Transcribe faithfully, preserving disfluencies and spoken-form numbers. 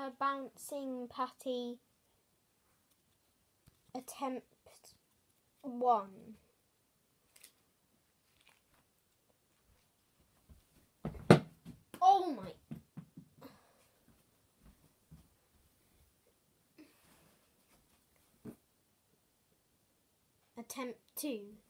a bouncing putty attempt one. Oh my. Attempt two.